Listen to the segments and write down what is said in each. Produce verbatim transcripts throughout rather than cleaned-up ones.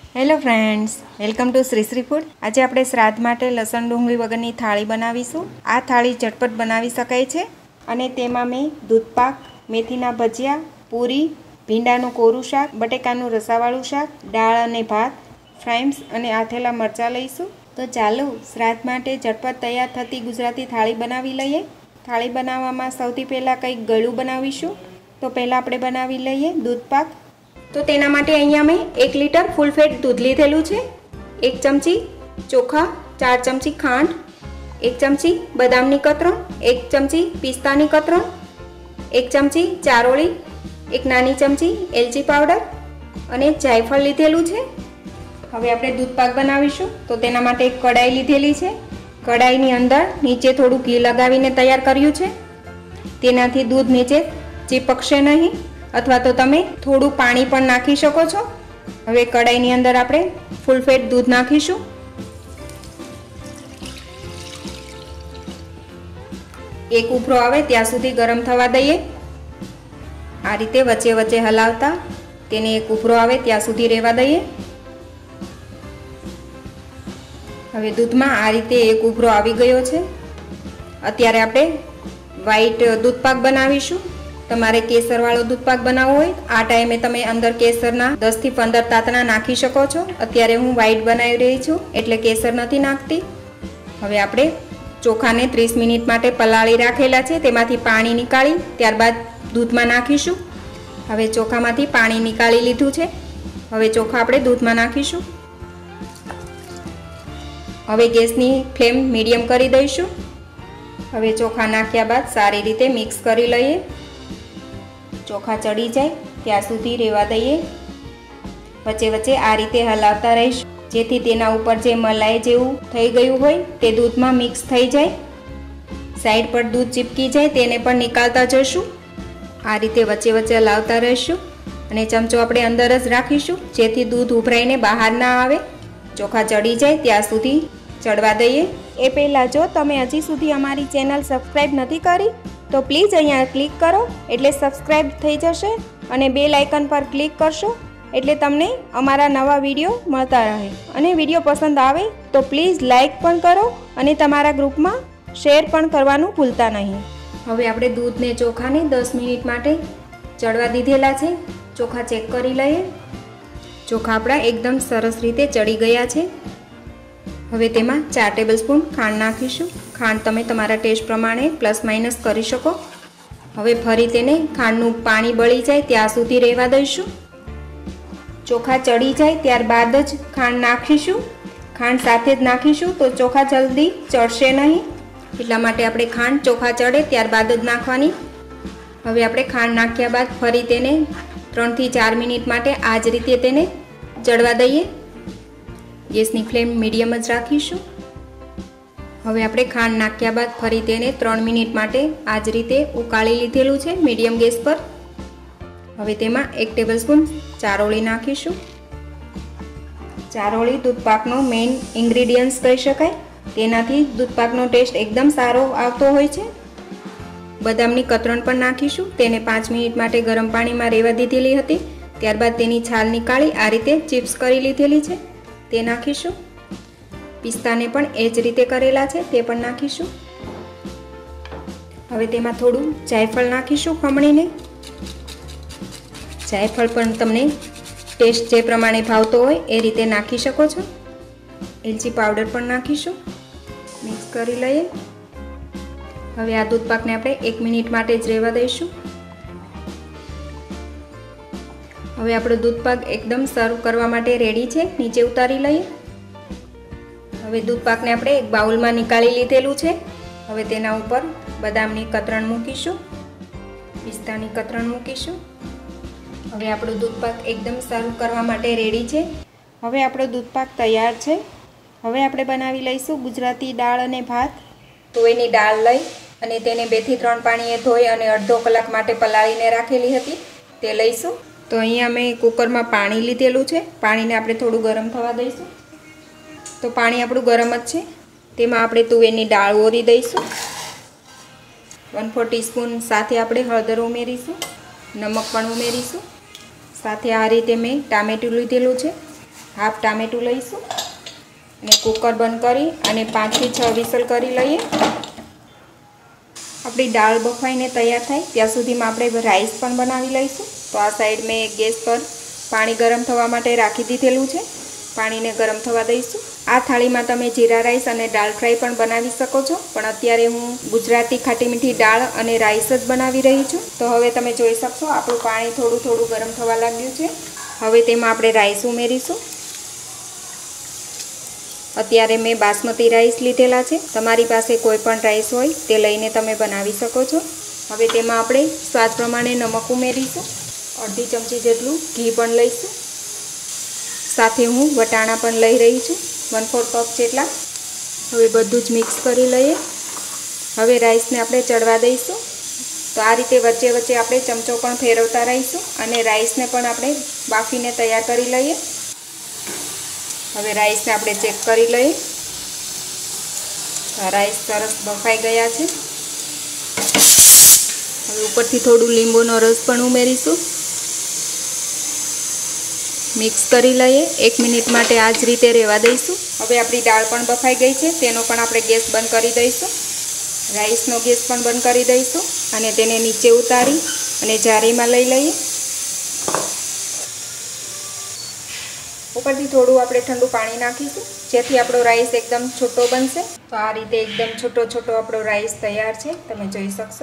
Hello friends, welcome to Shri Shri food. आज આપણે શ્રાદ્ધ માટે લસણ ડુંગળી વગરની થાળી બનાવીશું। આ થાળી ઝટપટ બનાવી શકાય છે અને તેમાં મેં દૂધપાક, મેથીના ભજીયા, પૂરી, ભીંડાનું કોરું શાક, બટેકાનું રસાવાળું શાક, દાળ અને ભાત, ફ્રાઈમ્સ અને આથેલા મરચાં લઈશું। તો ચાલો શ્રાદ્ધ માટે ઝટપટ તૈયાર થતી ગુજરાતી થાળી બનાવી લઈએ। થાળી બનાવવામાં સૌથી પહેલાં કંઈક ગળ્યું બનાવીશું। તો પહેલાં આપણે બનાવી લઈએ દૂધપાક। तो तेना माटे अहींया में एक लीटर फूल फेट दूध लीधेलू छे, एक चमची चोखा, चार चमची खांड, एक चमची बदामनी कतरण, एक चमची पिस्तानी कतरण, एक चमची चारोळी, एक नानी चमची एलची पाउडर अने जायफळ लीधेलू छे। हवे आपणे दूधपाक बनावीशुं। तो तेना माटे एक कढ़ाई लीधेली छे। कढ़ाईनी अंदर नीचे थोड़ुं घी लगावीने तैयार कर्युं छे। तेनाथी दूध नीचे चीपकशे नहीं, अथवा तो तमे थोड़ू पाणी पण नाखी शको छो। हवे कढ़ाईनी अंदर आपणे फूल फेट दूध नाखीशुं। एक उभरो आवे त्यां सुधी गरम थवा दईए। आ रीते वच्चे वच्चे हलावता तेने एक उभरो आवे त्यां सुधी रहेवा दईए। हवे दूधमां आ रीते एक उभरो आवी गयो छे। अत्यारे आपणे व्हाइट दूधपाक बनावीशुं। तमारे केसरवाळो दूधपाक बनावવો હોય आ टाइमे तमे अंदर केसरना दस થી પંદર તાતણા નાખી શકો છો। અત્યારે હું વ્હાઈટ બનાવી રહી છું એટલે કેસર નથી નાખતી। હવે આપણે ચોખાને ત્રીસ મિનિટ માટે પલાળી રાખેલા છે, તેમાંથી પાણી નીકાળી ત્યારબાદ દૂધમાં નાખીશું। હવે ચોખામાંથી પાણી નીકાળી લીધું છે। હવે ચોખા આપણે દૂધમાં નાખીશું। હવે ગેસની ફ્લેમ મીડિયમ કરી દઈશું। હવે ચોખા નાખ્યા બાદ સારી રીતે મિક્સ કરી લઈએ। ચોખા ચડી જાય ત્યાં સુધી રહેવા દઈએ। વચ્ચે વચ્ચે આ રીતે હલાવતા રહીશું જેથી તેના ઉપર જે મલાઈ જેવું થઈ ગયું હોય તે દૂધમાં મિક્સ થઈ જાય। સાઈડ પર દૂધ ચીપકી જાય તેને પણ નિકાળતા જઈશું। આ રીતે વચ્ચે વચ્ચે હલાવતા રહીશું અને ચમચો આપણે અંદર જ રાખીશું જેથી દૂધ ઉભરાઈને બહાર ના આવે। ચોખા ચડી જાય ત્યાં સુધી ચડવા દઈએ। એ પહેલાં જો તમે હજી સુધી અમારી ચેનલ સબસ્ક્રાઈબ નથી કરી तो प्लीज अहींया क्लिक करो एटले सब्सक्राइब थई जशे अने बेल आइकन पर क्लिक करशो एटले तमने अमारा नवा विडियो मळता रहे। अने विडियो पसंद आवे तो प्लीज लाइक पण करो अने तमारा ग्रुप में शेर पण करवानुं भूलता नहीं। हवे आपणे दूध ने चोखा ने दस मिनिट माटे चढ़वा दीधेला छे। चोखा चेक करी लईए। चोखा आपणा एकदम सरस रीते चढ़ी गया छे। हवे तेमां चार टेबल स्पून खांड नाखीशुं। खांड तमे तमारा टेस्ट प्रमाणे प्लस माइनस करी शको। हवे फरी तेने खांडनुं पाणी बળી જાય ત્યાં સુધી રહેવા દઈશું। ચોખા ચડી જાય ત્યારબાદ જ ખાંડ નાખીશું। ખાંડ સાથે જ નાખીશું તો ચોખા જલ્દી ચડશે નહીં, એટલા માટે આપણે ખાંડ ચોખા ચડે ત્યારબાદ જ નાખવાની। હવે આપણે ખાંડ નાખ્યા બાદ ફરી તેને ત્રણ થી ચાર મિનિટ માટે આ જ રીતે તેને ચડવા દઈએ। ગેસની ફ્લેમ મીડિયમ જ રાખીશું। હવે આપણે ખાંડ નાખ્યા બાદ ફરી તેને ત્રણ મિનિટ માટે આ જ રીતે ઉકાળી લીધેલું છે મીડિયમ ગેસ પર। હવે તેમાં એક ટેબલ સ્પૂન ચારોળી નાખીશું। ચારોળી દૂધપાકનો મેઇન ઇન્ગ્રેડિયન્ટ્સ કહી શકાય। તેનાથી દૂધપાકનો ટેસ્ટ એકદમ સારો આવતો હોય છે। બદામની કતરણ પણ નાખીશું। તેને પાંચ મિનિટ માટે ગરમ પાણીમાં રહેવા દીધેલી હતી, ત્યારબાદ તેની છાલ નીકાળી આ રીતે ચિપ્સ કરી લીધેલી છે તે નાખીશું। पिस्ताने पण ए ज रीते करेला छे ते पण नाखीशुं। हवे तेमां थोड़ुं जायफळ नाखीशुं खमणीने। जायफळ पण तमने टेस्ट जे प्रमाणे भावतो होय ए रीते नाखी शको छो। एलची पाउडर पण नाखीशुं। मिक्स करी लईए। हवे आ दूधपाकने आपणे एक मिनिट माटे ज रहेवा दईशुं। हवे आपणो दूधपाक एकदम सर्व करवा माटे रेडी छे। नीचे उतारी लईए। हवे दूधपाकने आपणे एक बाउल में निकाली लीधेलू छे। हवे तेना उपर बदामनी कतरण मूकीशुं, पिस्तानी कतरण मूकीशुं। हवे आपणो दूधपाक एकदम सर्व करवा माटे रेडी छे। हवे आपणो दूधपाक तैयार छे। हवे आपणे बनावी लईशुं गुजराती दाळ अने भात। तुवेरनी दाळ लई अने तेने बे थी त्रण पाणीए धोई अने अर्धो कलाक माटे पलाळीने राखेली हती ते लईशुं। तो अहींया मैं कूकर में पाणी लीधेलुं छे। पाणीने आपणे थोडुं गरम थवा दईशुं। तो पाणी आपणुं गरम ज छे। तेमां आपणे तुवेरनी दाळ ओरी दईशुं। वन फोर टीस्पून साथे आपणे हळदर उमेरीशुं, नमक पण उमेरीशुं। साथे आ रीते मैं टामेटुं लीधेलुं छे હાફ ટામેટું લઈશું અને કુકર બંધ કરી અને પાંચથી છ વિસલ કરી લઈએ. આપણી દાળ બફાઈને તૈયાર થાય ત્યાં સુધીમાં આપણે રાઈસ પણ બનાવી લઈશું. તો આ સાઈડ મેં ગેસ પર પાણી ગરમ થવા માટે રાખી દીધેલું છે. પાણીને ગરમ થવા દઈશું. આ થાળીમાં તમે જીરા રાઈસ અને દાળ ફ્રાય પણ બનાવી શકો છો, પણ અત્યારે હું ગુજરાતી ખાટી મીઠી દાળ અને રાઈસ જ બનાવી રહી છું. તો હવે તમે જોઈ શકશો આપણું પાણી થોડું થોડું ગરમ થવા લાગ્યું છે. હવે તેમાં આપણે રાઈસ ઉમેરીશું. અત્યારે મેં બાસમતી રાઈસ લીધેલા છે. તમારી પાસે કોઈ પણ રાઈસ હોય તે લઈને તમે બનાવી શકો છો. હવે તેમાં આપણે સ્વાદ પ્રમાણે નમક ઉમેરીશું. અડધી ચમચી જેટલું ઘી પણ લઈશું. સાથે હું વટાણા પણ લઈ રહી છું, વન ફોર કપ જેટલા. હવે બધું જ મિક્સ કરી લઈએ. હવે રાઈસને આપણે ચડવા દઈશું. તો આ રીતે વચ્ચે વચ્ચે આપણે ચમચો પણ ફેરવતા રહીશું અને રાઈસને પણ આપણે બાફીને તૈયાર કરી લઈએ. હવે રાઈસને આપણે ચેક કરી લઈએ. રાઈસ સરસ બફાઈ ગયા છે. હવે ઉપરથી થોડું લીંબુનો રસ પણ ઉમેરીશું. મિક્સ કરી લઈએ. એક મિનિટ માટે આ જ રીતે રહેવા દઈશું. હવે આપણી દાળ પણ બફાઈ ગઈ છે, તેનો પણ આપણે ગેસ બંધ કરી દઈશું. રાઈસનો ગેસ પણ બંધ કરી દઈશું અને તેને નીચે ઉતારી અને જારીમાં લઈ લઈએ. ઉપરથી થોડું આપણે ઠંડુ પાણી નાખીશું, જેથી આપણો રાઈસ એકદમ છૂટો બનશે. તો આ રીતે એકદમ છૂટો છૂટો આપણો રાઈસ તૈયાર છે, તમે જોઈ શકશો.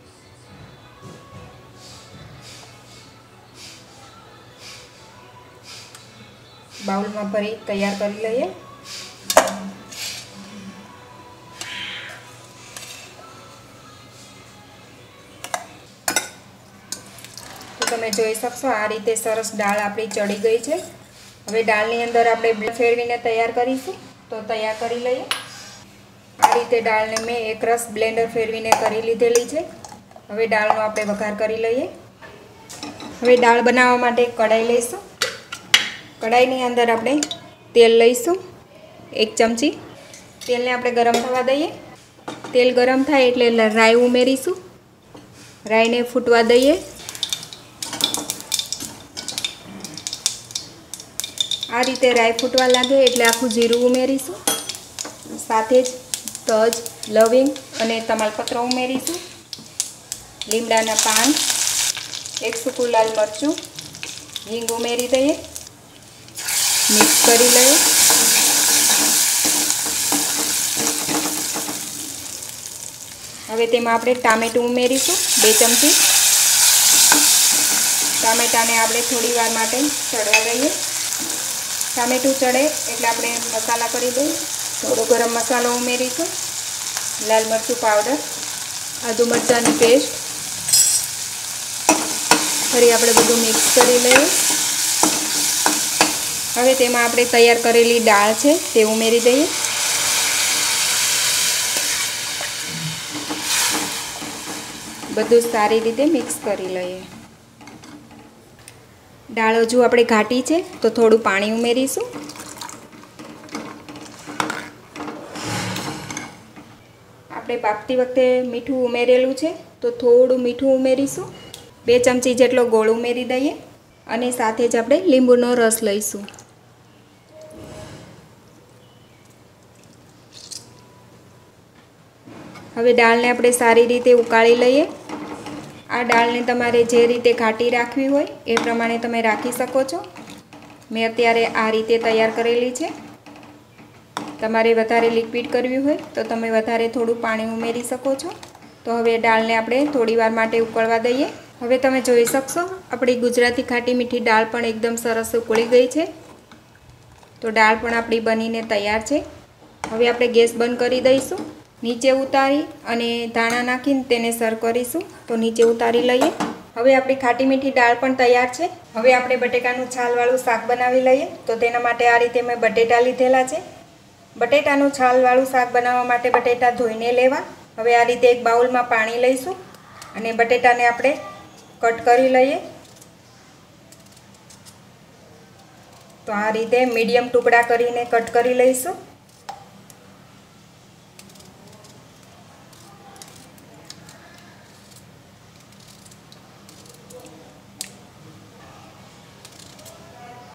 બાઉલમાં ભરી તૈયાર કરી લઈએ. તો તમે જોઈ શકશો આ રીતે સરસ દાળ આપણી ચડી ગઈ છે. હવે દાળની અંદર આપણે બ્લેન્ડ ફેરવીને તૈયાર કરીશું. તો તૈયાર કરી લઈએ. આ રીતે દાળને મેં એક રસ બ્લેન્ડર ફેરવીને કરી લીધેલી છે. હવે દાળનો આપણે વઘાર કરી લઈએ. હવે દાળ બનાવવા માટે કઢાઈ લઈશું. કઢાઈની અંદર આપણે તેલ લઈશું, એક ચમચી. તેલને આપણે ગરમ થવા દઈએ. તેલ ગરમ થાય એટલે રાઈ ઉમેરીશું. રાઈને ફૂટવા દઈએ. આ રીતે રાઈ ફૂટવા લાગે એટલે આખું જીરું ઉમેરીશું. સાથે જ તજ, લવિંગ અને તમાલપત્ર ઉમેરીશું. લીમડાના પાન, એક સૂકું લાલ મરચું, હિંગ ઉમેરી દઈએ. મિક્સ કરી લઈએ. હવે તેમાં આપણે ટામેટું ઉમેરીશું, બે ચમચી. ટામેટાને આપણે થોડી વાર માટે ચડવા દઈએ. ટામેટું ચડે એટલે આપણે મસાલા કરી દઈએ. થોડો ગરમ મસાલો ઉમેરીશું, લાલ મરચું પાવડર, આદુ મરચાંની પેસ્ટ. ફરી આપણે બધું મિક્સ કરી લઈએ. હવે તેમાં આપણે તૈયાર કરેલી દાળ છે તે ઉમેરી દઈએ. બધું સારી રીતે મિક્સ કરી લઈએ. દાળ હજુ આપણે ઘાટી છે તો થોડું પાણી ઉમેરીશું. આપણે બાફતી વખતે મીઠું ઉમેરેલું છે તો થોડું મીઠું ઉમેરીશું. બે ચમચી જેટલો ગોળ ઉમેરી દઈએ અને સાથે જ આપણે લીંબુનો રસ લઈશું. હવે દાળને આપણે સારી રીતે ઉકાળી લઈએ. આ દાળને તમારે જે રીતે ઘાટી રાખવી હોય એ પ્રમાણે તમે રાખી શકો છો. મેં અત્યારે આ રીતે તૈયાર કરેલી છે. તમારે વધારે લિક્વિડ કરવી હોય તો તમે વધારે થોડું પાણી ઉમેરી શકો છો. તો હવે દાળને આપણે થોડી વાર માટે ઉકળવા દઈએ. હવે તમે જોઈ શકશો આપણી ગુજરાતી ખાટી મીઠી દાળ પણ એકદમ સરસ ઉકળી ગઈ છે. તો દાળ પણ આપણી બનીને તૈયાર છે. હવે આપણે ગેસ બંધ કરી દઈશું. નીચે ઉતારી અને ધાણા નાખીને તેને સર્વ કરીશું. તો નીચે ઉતારી લઈએ. હવે આપણી ખાટી મીઠી દાળ પણ તૈયાર છે. હવે આપણે બટેકાનું છાલવાળું શાક બનાવી લઈએ. તો તેના માટે આ રીતે મેં બટેટા લીધેલા છે. બટેટાનું છાલવાળું શાક બનાવવા માટે બટેટા ધોઈને લેવા. હવે આ રીતે એક બાઉલમાં પાણી લઈશું અને બટેટાને આપણે કટ કરી લઈએ. તો આ રીતે મીડિયમ ટુકડા કરીને કટ કરી લઈશું.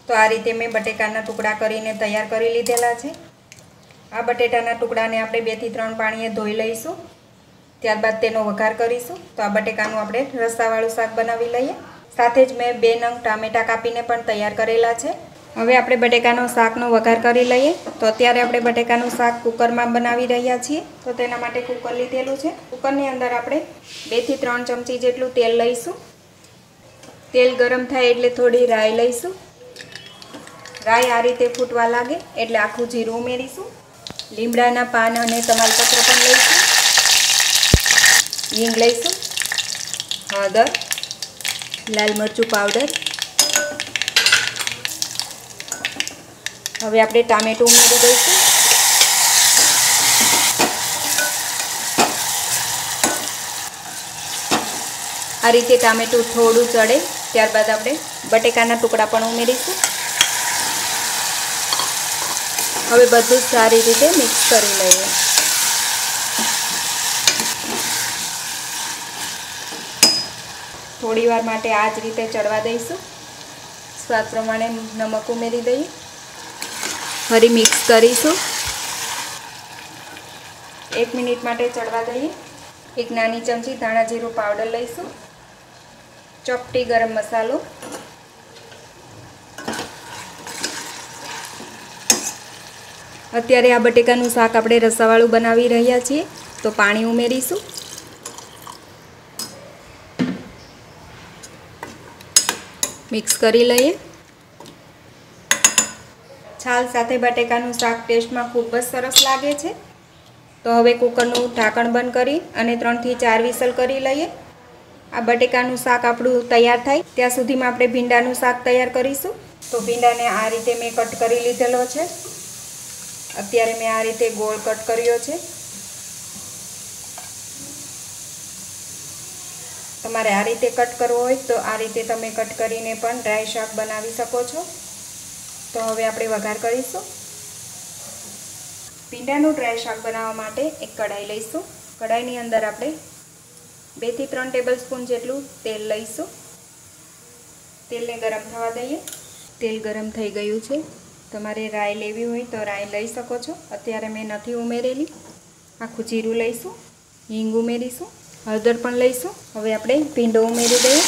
તો આ રીતે મેં બટેકાના ટુકડા કરીને તૈયાર કરી લીધેલા છે। આ બટેટાના ટુકડાને આપણે બે થી ત્રણ પાણીએ ધોઈ લઈશું, ત્યારબાદ તેનો વઘાર કરીશું। તો આ બટેકાનું આપણે રસાવાળું શાક બનાવી લઈએ। સાથે જ મેં બે નંગ ટામેટા કાપીને પણ તૈયાર કરેલા છે। હવે આપણે બટેકાનો શાકનો વઘાર કરી લઈએ। તો અત્યારે આપણે બટેકાનું શાક કુકરમાં બનાવી રહ્યા છીએ। તો તેના માટે કુકર લીધેલું છે। કુકરની અંદર આપણે બે થી ત્રણ ચમચી જેટલું તેલ લઈશું। તેલ ગરમ થાય એટલે થોડી રાઈ લઈશું। રાઈ આ રીતે ફૂટવા લાગે એટલે આખું જીરું ઉમેરીશું। લીમડાના પાન અને તમાલપત્ર પણ લઈશું। હિંગ લઈશું, હળદર, લાલ મરચું પાવડર। હવે આપણે ટામેટું ઉમેરી દઈશું। આ રીતે ટામેટું થોડું ચડે ત્યારબાદ આપણે બટેકાના ટુકડા પણ ઉમેરીશું। હવે બધું સારી રીતે મિક્સ કરી લઈએ। થોડી વાર માટે આ જ રીતે ચડવા દઈશું। સ્વાદ પ્રમાણે નમક ઉમેરી દઈએ, ફરી મિક્સ કરીશું। એક મિનિટ માટે ચડવા દઈએ। એક નાની ચમચી ધાણા જીરું પાવડર લઈશું, ચપટી ગરમ મસાલો, અત્યારે આ બટેકાનું શાક આપણે રસાવાળું બનાવી રહ્યા છીએ તો પાણી ઉમેરીશું। મિક્સ કરી લઈએ। છાલ સાથે બટેકાનું શાક ટેસ્ટમાં ખૂબ જ સરસ લાગે છે। તો હવે કુકરનું ઢાંકણ બંધ કરી અને ત્રણથી ચાર વિસલ કરી લઈએ। આ બટેકાનું શાક આપણું તૈયાર થાય ત્યાં સુધીમાં આપણે ભીંડાનું શાક તૈયાર કરીશું। તો ભીંડાને આ રીતે મેં કટ કરી લીધેલો છે। અત્યારે મેં આ રીતે ગોળ કટ કર્યો છે। તમારે આ રીતે કટ કરવો હોય તો આ રીતે તમે કટ કરીને પણ ડ્રાય શાક બનાવી શકો છો। તો હવે આપણે વઘાર કરીશું। ભીંડાનું ડ્રાય શાક બનાવવા માટે એક કઢાઈ લઈશું। કઢાઈની અંદર આપણે બે થી ત્રણ ટેબલ સ્પૂન જેટલું તેલ લઈશું। તેલને ગરમ થવા દઈએ। તેલ ગરમ થઈ ગયું છે। તમારે રાઈ લેવી હોય તો રાઈ લઈ શકો છો, અત્યારે મેં નથી ઉમેરેલી। આખું જીરું લઈશું, હિંગ ઉમેરીશું, હળદર પણ લઈશું। હવે આપણે ભીંડો ઉમેરી દઈએ।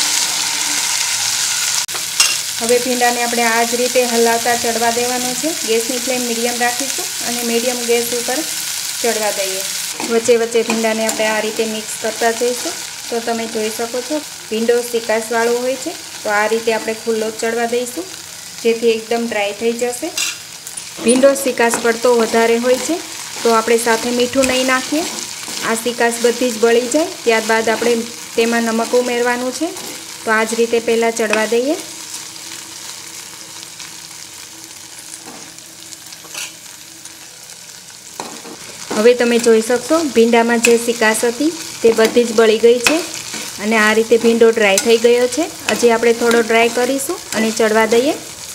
હવે ભીંડાને આપણે આ જ રીતે હલાવતા ચડવા દેવાનો છે। ગેસની ફ્લેમ મીડિયમ રાખીશું અને મીડિયમ ગેસ ઉપર ચડવા દઈએ। વચ્ચે વચ્ચે ભીંડાને આપણે આ રીતે મિક્સ કરતા જઈશું। તો તમે જોઈ શકો છો ભીંડો ચીકાશવાળો હોય છે, તો આ રીતે આપણે ખુલ્લો ચડવા દઈશું જેથી એકદમ ડ્રાય થઈ જશે। ભીંડો ચીકાશ પડતો વધારે હોય છે તો આપણે સાથે મીઠું નહીં નાખીએ। આ ચીકાશ બધી જ બળી જાય ત્યારબાદ આપણે તેમાં નમક ઉમેરવાનું છે। તો આ જ રીતે પહેલાં ચડવા દઈએ। હવે તમે જોઈ શકશો ભીંડામાં જે ચીકાશ હતી તે બધી જ બળી ગઈ છે અને આ રીતે ભીંડો ડ્રાય થઈ ગયો છે। હજી આપણે થોડો ડ્રાય કરીશું અને ચડવા દઈએ।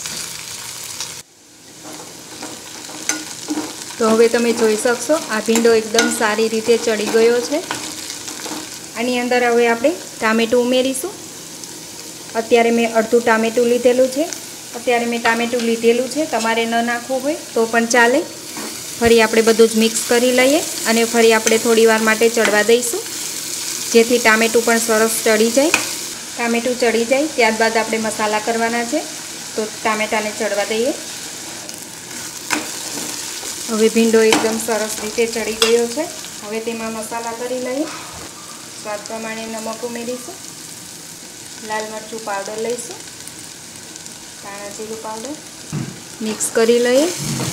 તો હવે તમે જોઈ શકશો આ ભીંડો એકદમ સારી રીતે ચડી ગયો છે। આની અંદર હવે આપણે ટામેટું ઉમેરીશું। અત્યારે મેં અડધું ટામેટું લીધેલું છે। અત્યારે મેં ટામેટું લીધેલું છે, તમારે ન નાખવું હોય તો પણ ચાલે। ફરી આપણે બધું જ મિક્સ કરી લઈએ અને ફરી આપણે થોડી વાર માટે ચડવા દઈશું જેથી ટામેટું પણ સરસ ચડી જાય। ટામેટું ચડી જાય ત્યારબાદ આપણે મસાલા કરવાના છે, તો ટામેટાને ચડવા દઈએ। હવે ભીંડો એકદમ સરસ રીતે ચડી ગયો છે। હવે તેમાં મસાલા કરી લઈએ। સ્વાદ પ્રમાણે નમક ઉમેરીશું, લાલ મરચું પાવડર લઈશું, ધાણા જીરું પાવડર, મિક્સ કરી લઈએ।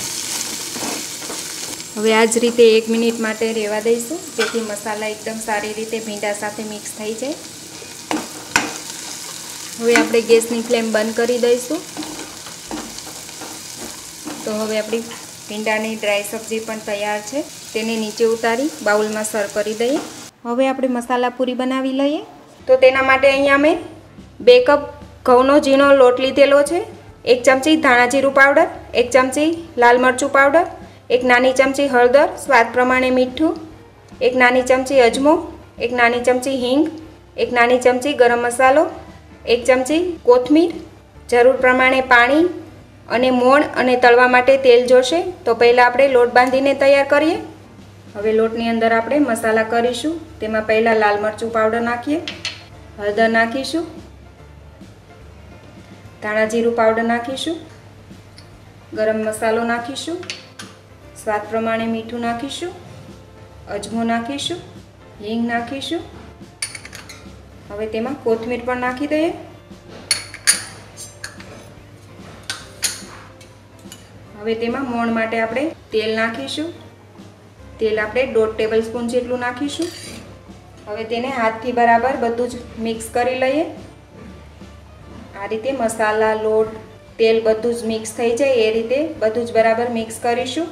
હવે આ જ રીતે એક મિનિટ માટે રહેવા દઈશું જેથી મસાલા એકદમ સારી રીતે ભીંડા સાથે મિક્સ થઈ જાય। હવે આપણે ગેસની ફ્લેમ બંધ કરી દઈશું। તો હવે આપણી ભીંડાની ડ્રાય સબ્જી પણ તૈયાર છે। તેને નીચે ઉતારી બાઉલમાં સર્વ કરી દઈએ। હવે આપણે મસાલા પૂરી બનાવી લઈએ। તો તેના માટે અહીંયા મેં બે કપ ઘઉંનો ઝીણો લોટ લીધેલો છે। એક ચમચી ધાણા જીરું પાવડર, એક ચમચી લાલ મરચું પાવડર, એક નાની ચમચી હળદર, સ્વાદ પ્રમાણે મીઠું, એક નાની ચમચી અજમો, એક નાની ચમચી હિંગ, એક નાની ચમચી ગરમ મસાલો, એક ચમચી કોથમીર, જરૂર પ્રમાણે પાણી, અને મોણ અને તળવા માટે તેલ જોશે। તો પહેલાં આપણે લોટ બાંધીને તૈયાર કરીએ। હવે લોટની અંદર આપણે મસાલા કરીશું। તેમાં પહેલાં લાલ મરચું પાવડર નાખીએ, હળદર નાખીશું, ધાણા જીરું પાવડર નાખીશું, ગરમ મસાલો નાખીશું, સ્વાદ પ્રમાણે મીઠું નાખીશું, અજમો નાખીશું, હિંગ નાખીશું। હવે તેમાં કોથમીર પણ નાખી દઈએ। હવે તેમાં મોણ માટે આપણે તેલ નાખીશું। તેલ આપણે દોઢ ટેબલ સ્પૂન જેટલું નાખીશું। હવે તેને હાથથી બરાબર બધું જ મિક્સ કરી લઈએ। આ રીતે મસાલા, લોટ, તેલ બધું જ મિક્સ થઈ જાય એ રીતે બધું જ બરાબર મિક્સ કરીશું।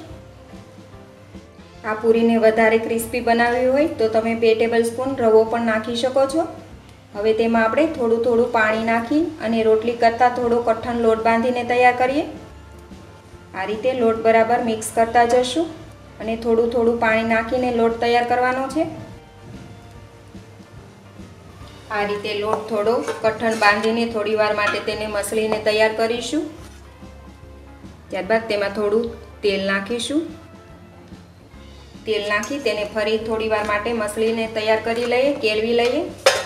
આ પૂરીને વધારે ક્રિસ્પી બનાવવી હોય તો તમે બે ટેબલ સ્પૂન રવો પણ નાખી શકો છો। હવે તેમાં આપણે થોડું થોડું પાણી નાખી અને રોટલી કરતાં થોડો કઠણ લોટ બાંધીને તૈયાર કરીએ। આ રીતે લોટ બરાબર મિક્સ કરતા જશું અને થોડું થોડું પાણી નાખીને લોટ તૈયાર કરવાનો છે। આ રીતે લોટ થોડો કઠણ બાંધીને થોડી વાર માટે તેને મસળીને તૈયાર કરીશું। ત્યારબાદ તેમાં થોડું તેલ નાખીશું। તેલ નાખી તેને ફરી થોડી વાર માટે મસળીને તૈયાર કરી લઈએ, કેળવી લઈએ।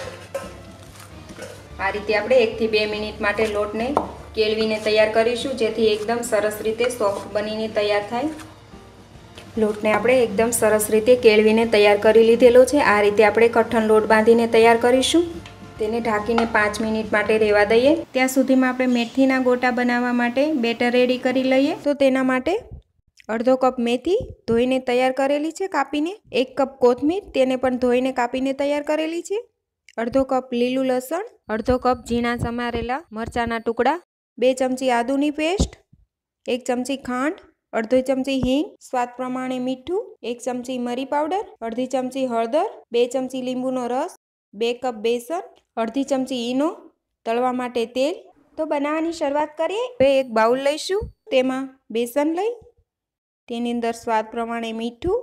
આ રીતે આપણે એકથી બે મિનિટ માટે લોટને કેળવીને તૈયાર કરીશું, જેથી એકદમ સરસ રીતે સોફ્ટ બનીને તૈયાર થાય। લોટને આપણે એકદમ સરસ રીતે કેળવીને તૈયાર કરી લીધેલો છે। આ રીતે આપણે કઠણ લોટ બાંધીને તૈયાર કરીશું। તેને ઢાંકીને પાંચ મિનિટ માટે રહેવા દઈએ। ત્યાં સુધીમાં આપણે મેથીના ગોટા બનાવવા માટે બેટર રેડી કરી લઈએ। તો તેના માટે અડધો કપ મેથી ધોઈને તૈયાર કરેલી છે કાપીને, એક કપ કોથમીર તેને પણ ધોઈને કાપીને તૈયાર કરેલી છે, અડધો કપ લીલું લસણ, અડધો કપ ઝીણા સમારેલા મરચાંના ટુકડા, બે ચમચી આદુની પેસ્ટ, એક ચમચી ખાંડ, અડધી ચમચી હિંગ, સ્વાદ પ્રમાણે મીઠું, એક ચમચી મરી પાવડર, અડધી ચમચી હળદર, બે ચમચી લીંબુનો રસ, બે કપ બેસન, અડધી ચમચી ઈનો, તળવા માટે તેલ। તો બનાવવાની શરૂઆત કરીએ। હવે એક બાઉલ લઈશું, તેમાં બેસન લઈ તેની અંદર સ્વાદ પ્રમાણે મીઠું,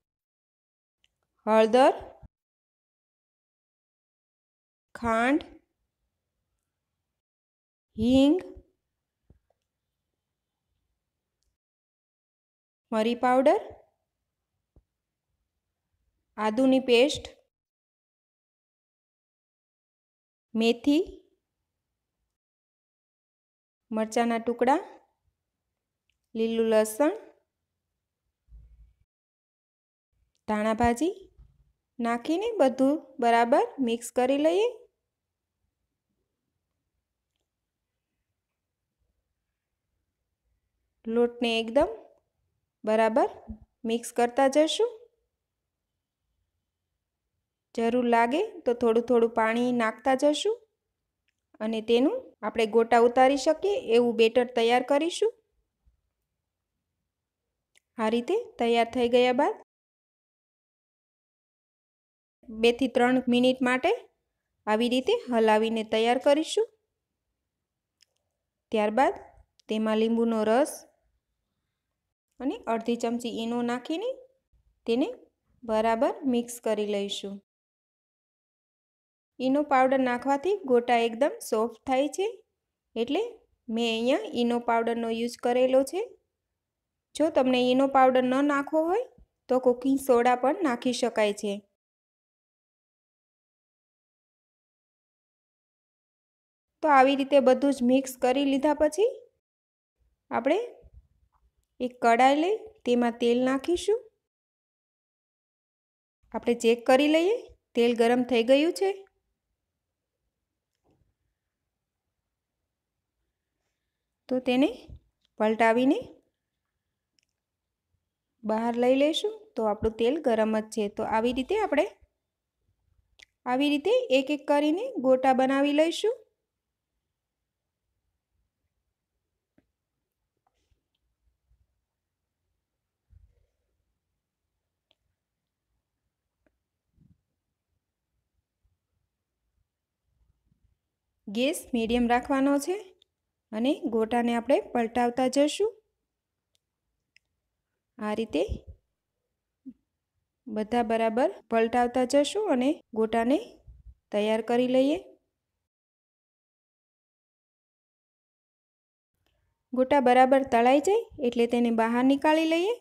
હળદર, ખાંડ, હિંગ, મરી પાવડર, આદુની પેસ્ટ, મેથી, મરચાંના ટુકડા, લીલું લસણ, ધાણા ભાજી નાખીને બધું બરાબર મિક્સ કરી લઈએ। લોટને એકદમ બરાબર મિક્સ કરતા જશું। જરૂર લાગે તો થોડું થોડું પાણી નાખતા જશું અને તેનું આપણે ગોટા ઉતારી શકીએ એવું બેટર તૈયાર કરીશું। આ રીતે તૈયાર થઈ ગયા બાદ બે થી ત્રણ મિનિટ માટે આવી રીતે હલાવીને તૈયાર કરીશું। ત્યારબાદ તેમાં લીંબુનો રસ અને અડધી ચમચી ઈનો નાખીને તેને બરાબર મિક્સ કરી લઈશું। ઈનો પાવડર નાખવાથી ગોટા એકદમ સોફ્ટ થાય છે, એટલે મેં અહીંયા ઈનો પાવડરનો યુઝ કરેલો છે। જો તમને ઈનો પાવડર ન નાખવો હોય તો કુકિંગ સોડા પણ નાખી શકાય છે। તો આવી રીતે બધું જ મિક્સ કરી લીધા પછી આપણે એક કડાઈ લઈ તેમાં તેલ નાખીશું। આપણે ચેક કરી લઈએ તેલ ગરમ થઈ ગયું છે। તો તેને પલટાવીને બહાર લઈ લઈશું। તો આપણું તેલ ગરમ જ છે। તો આવી રીતે આપણે આવી રીતે એક એક કરીને ગોટા બનાવી લઈશું। ગેસ મીડિયમ રાખવાનો છે અને ગોટાને આપણે પલટાવતા જશું। આ રીતે બધા બરાબર પલટાવતા જશું અને ગોટાને તૈયાર કરી લઈએ। ગોટા બરાબર તળાઈ જાય એટલે તેને બહાર નીકાળી લઈએ।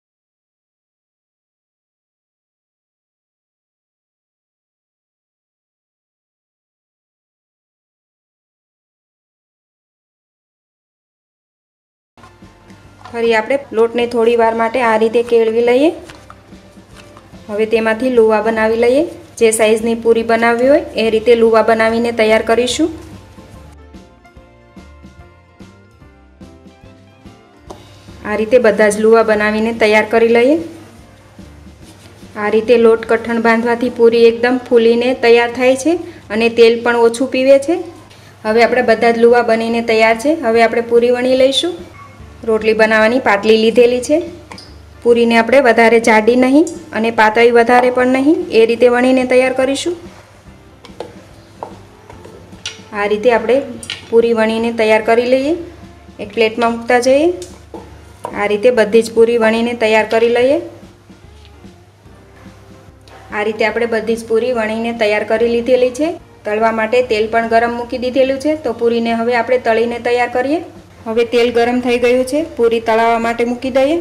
ફરી આપણે લોટને થોડી વાર માટે આ રીતે કેળવી લઈએ। હવે તેમાંથી લુવા બનાવી લઈએ। જે સાઈઝની પૂરી બનાવવી હોય એ રીતે લુવા બનાવીને તૈયાર કરીશું। આ રીતે બધા જ લુવા બનાવીને તૈયાર કરી લઈએ। આ રીતે લોટ કઠણ બાંધવાથી પૂરી એકદમ ફૂલીને તૈયાર થાય છે અને તેલ પણ ઓછું પીવે છે। હવે આપણે બધા જ લુવા બનીને તૈયાર છે। હવે આપણે પૂરી વણી લઈશું। રોટલી બનાવવાની પાટલી લીધેલી છે। પૂરીને આપણે વધારે જાડી નહીં અને પાતળી વધારે પણ નહીં એ રીતે વણીને તૈયાર કરીશું। આ રીતે આપણે પૂરી વણીને તૈયાર કરી લઈએ। એક પ્લેટમાં મૂકતા જઈએ। આ રીતે બધી જ પૂરી વણીને તૈયાર કરી લઈએ। આ રીતે આપણે બધી જ પૂરી વણીને તૈયાર કરી લીધેલી છે। તળવા માટે તેલ પણ ગરમ મૂકી દીધેલું છે તો પૂરીને હવે આપણે તળીને તૈયાર કરીએ। હવે તેલ ગરમ થઈ ગયું છે। પૂરી તળાવવા માટે મૂકી દઈએ।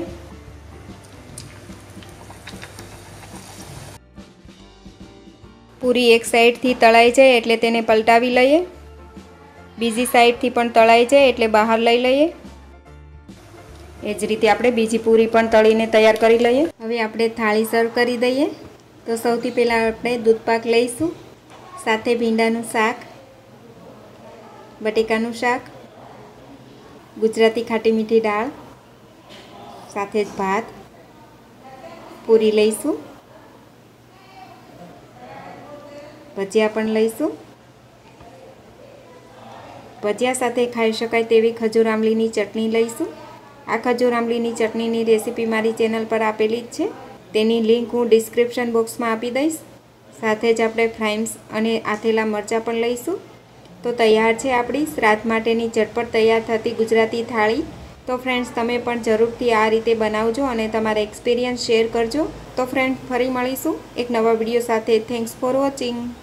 પૂરી એક સાઈડથી તળાઈ જાય એટલે તેને પલટાવી લઈએ। બીજી સાઈડથી પણ તળાઈ જાય એટલે બહાર લઈ લઈએ। એ જ રીતે આપણે બીજી પૂરી પણ તળીને તૈયાર કરી લઈએ। હવે આપણે થાળી સર્વ કરી દઈએ। તો સૌથી પહેલાં આપણે દૂધપાક લઈશું, સાથે ભીંડાનું શાક, બટેકાનું શાક, ગુજરાતી ખાટી મીઠી દાળ, સાથે જ ભાત, પૂરી લઈશું, ભજીયા પણ લઈશું। ભજીયા સાથે ખાઈ શકાય તેવી ખજૂર આંબલીની ચટણી લઈશું। આ ખજૂર આંબલીની ચટણીની રેસીપી મારી ચેનલ પર આપેલી જ છે, તેની લિંક હું ડિસ્ક્રિપ્શન બોક્સમાં આપી દઈશ। સાથે જ આપણે ફ્રાઈમ્સ અને આથેલા મરચાં પણ લઈશું। તો તૈયાર છે આપણી શ્રાદ્ધ માટેની ઝટપટ તૈયાર થતી ગુજરાતી થાળી। તો ફ્રેન્ડ્સ, તમે પણ જરૂરથી આ રીતે બનાવજો અને તમારા એક્સપિરિયન્સ શેર કરજો। તો ફ્રેન્ડ્સ, ફરી મળીશું એક નવા વિડીયો સાથે। Thanks for watching.